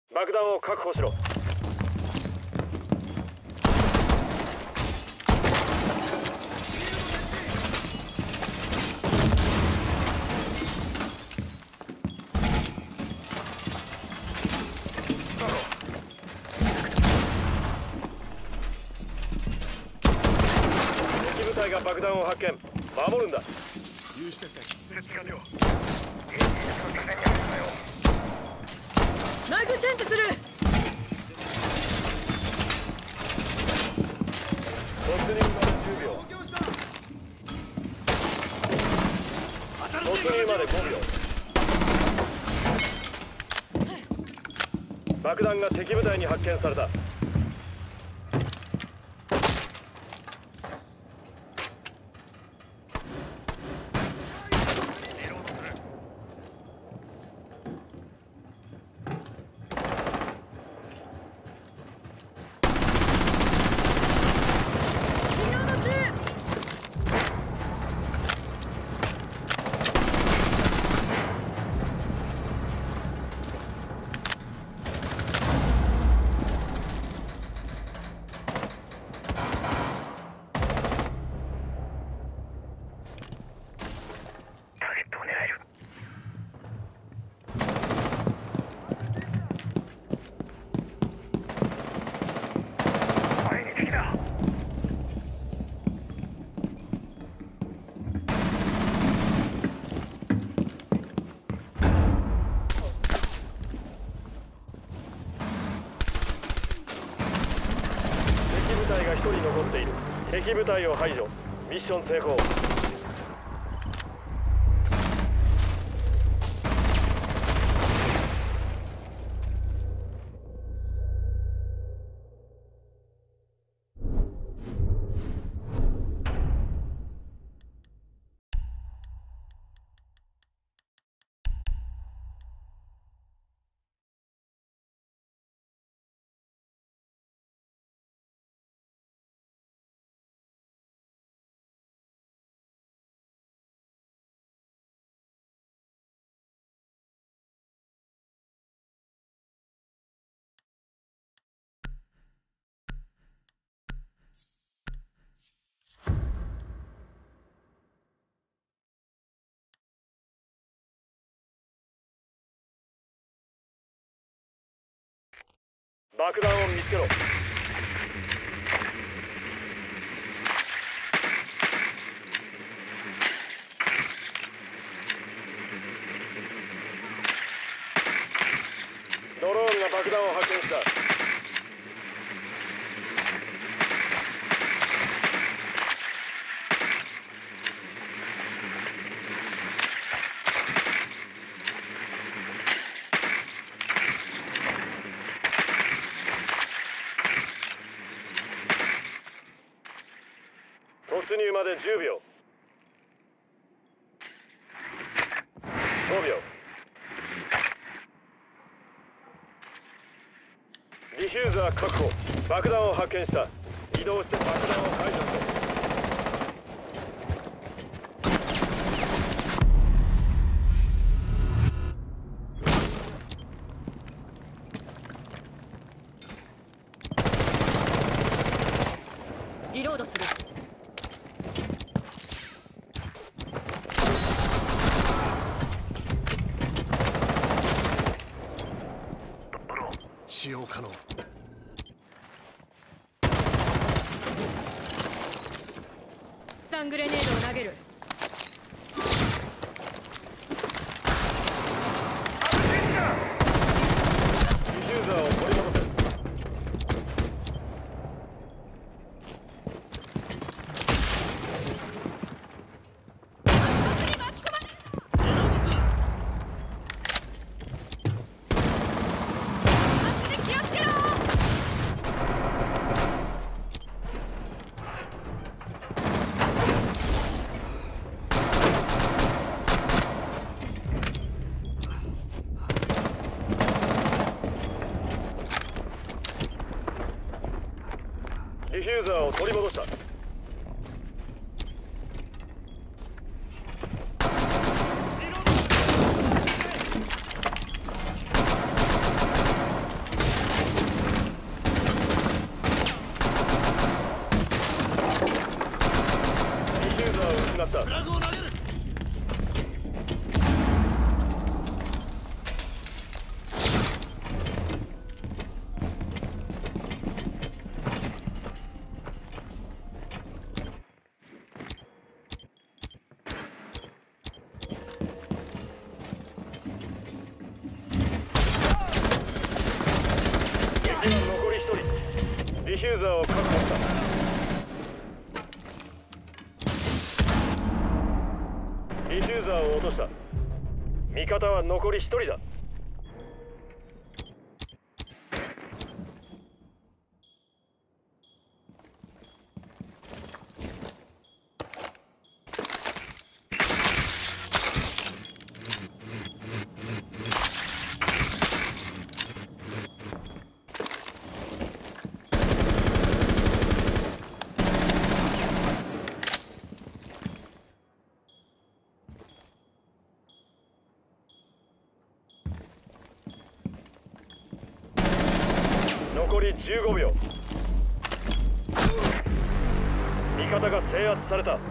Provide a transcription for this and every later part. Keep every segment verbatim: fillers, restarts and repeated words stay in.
爆弾を確保しろ。敵部隊が爆弾を発見。守るんだ。 有刺鉄線設置完了。 マグチェンジする。 突入までじゅうびょう。突入までごびょう。爆弾が敵部隊に発見された。一人残っている。敵部隊を排除。ミッション成功。爆弾を見つけろ。ドローンが爆弾を発見した。突入までじゅうびょう。ごびょう。ディフューザー確保。爆弾を発見した。移動して爆弾を解除して。 リロードする。 使用可能。 スタングレネードを投げる。 ディフューザーを取り戻せ。ディフューザーを取り戻した。 失った。 フラグを投げる。 残りひとり。ディフューザーを確保した。ディフューザーを落とした。味方は残りひとりだ。残りじゅうごびょう。味方が制圧された。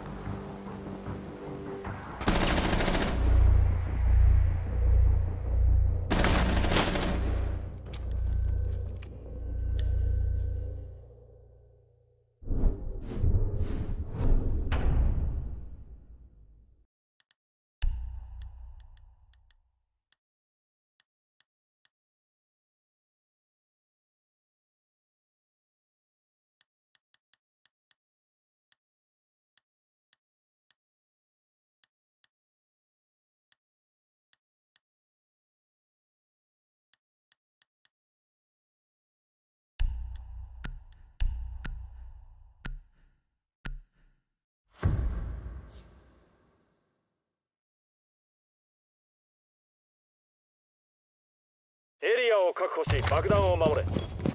エリアを確保し爆弾を守れ。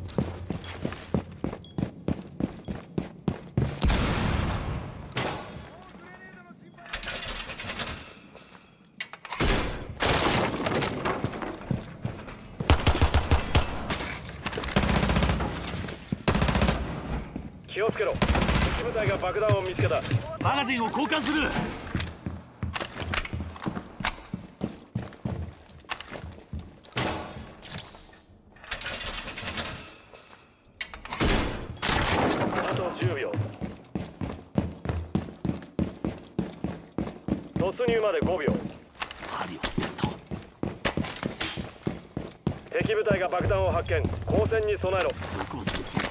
気をつけろ。敵部隊が爆弾を見つけた。 マガジンを交換する。 あとじゅうびょう。突入までごびょう。 針をセット。 敵部隊が爆弾を発見。交戦に備えろ。 毒を設置。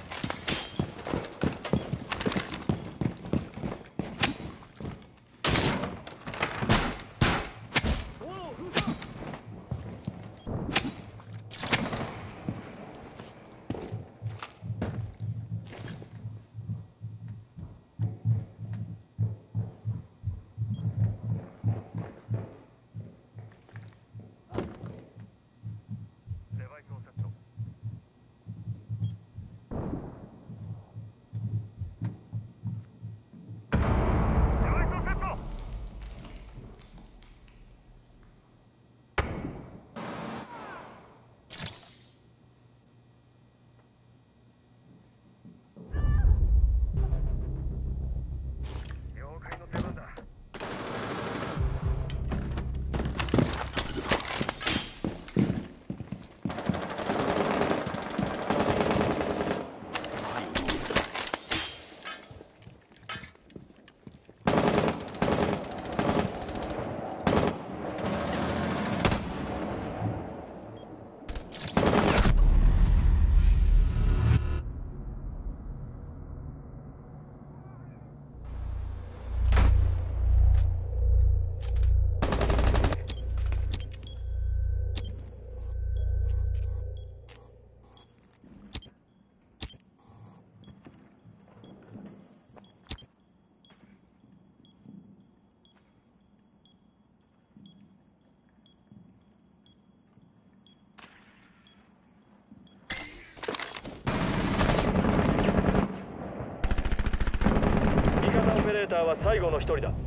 オペレーターは最後の一人だ。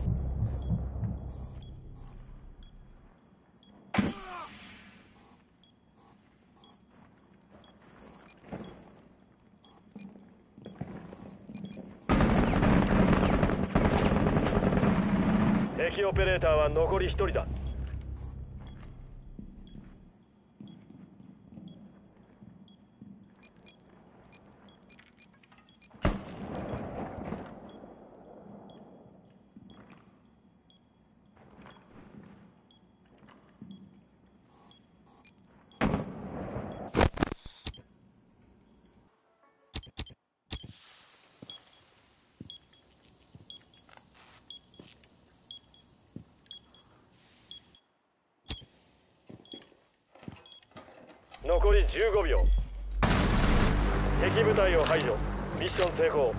敵オペレーターは残りひとりだ。残りじゅうごびょう。敵部隊を排除。ミッション成功。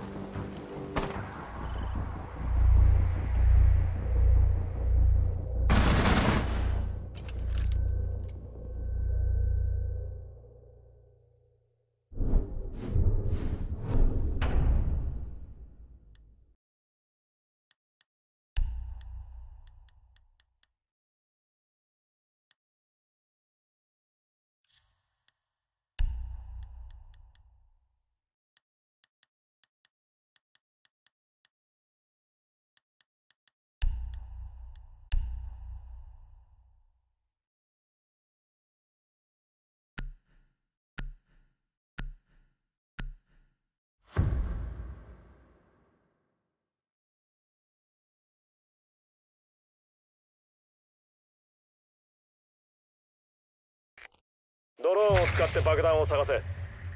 ドローンを使って爆弾を探せ。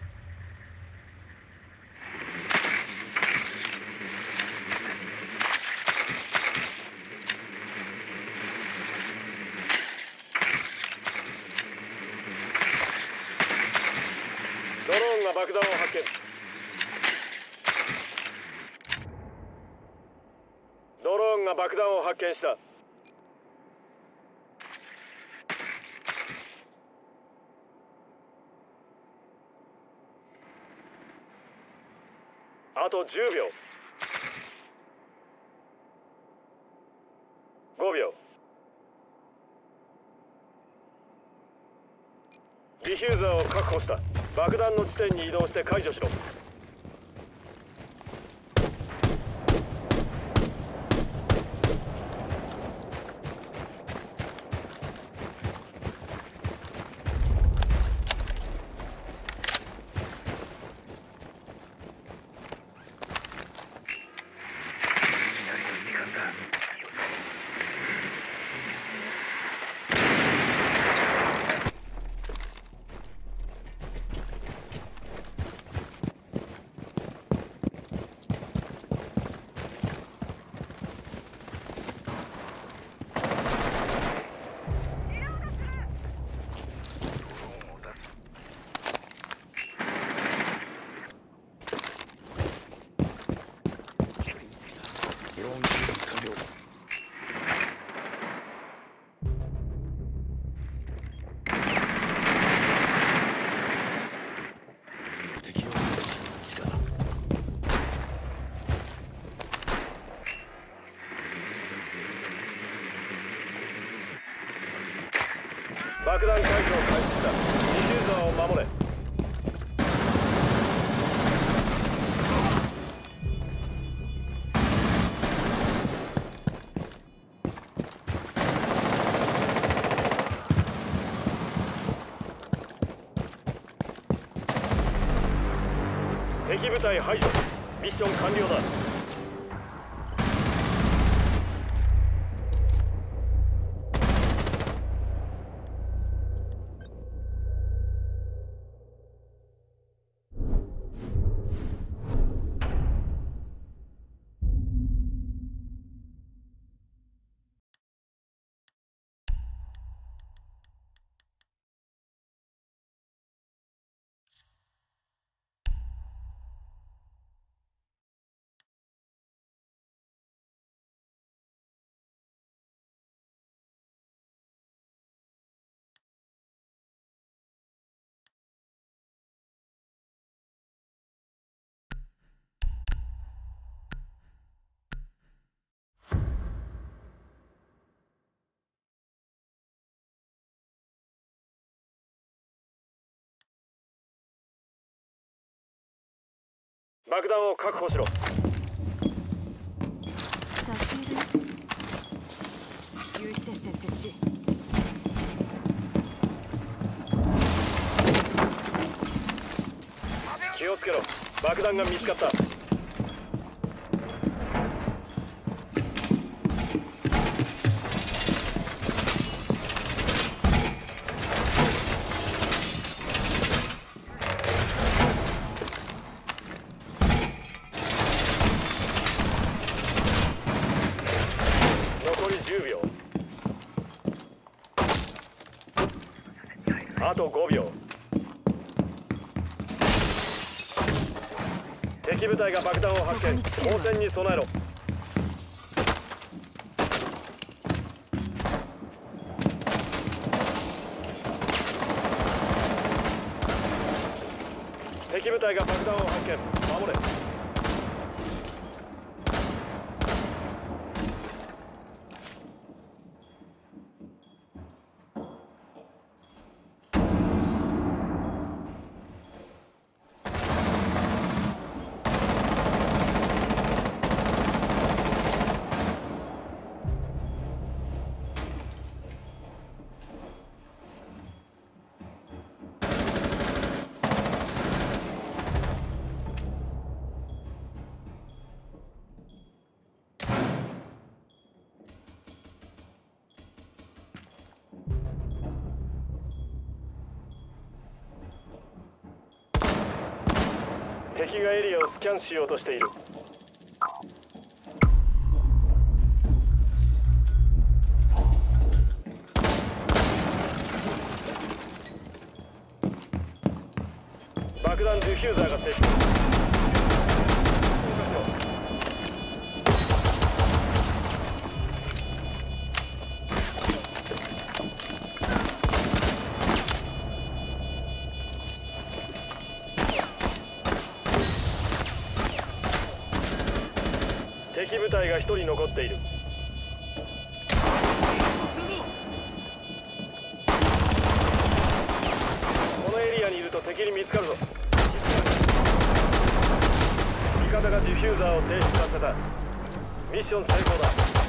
ドローンが爆弾を発見。ドローンが爆弾を発見した。あとじゅうびょう。ごびょう。ディフューザーを確保した。爆弾の地点に移動して解除しろ。爆弾解除を開始した。ディフューザーを守れ。敵部隊排除。ミッション完了だ。爆弾を確保しろ。 差し入れ。 つけろ。爆弾が見つかった。残りじゅうびょう。あとごびょう。敵部隊が爆弾を発見。応戦に備えろ。敵部隊が爆弾を発見。守れ。敵がエリアをスキャンしようとしている。爆弾ディフューザーが設置。敵部隊が一人残っている。このエリアにいると敵に見つかるぞ。味方がディフューザーを停止させた。ミッション成功だ。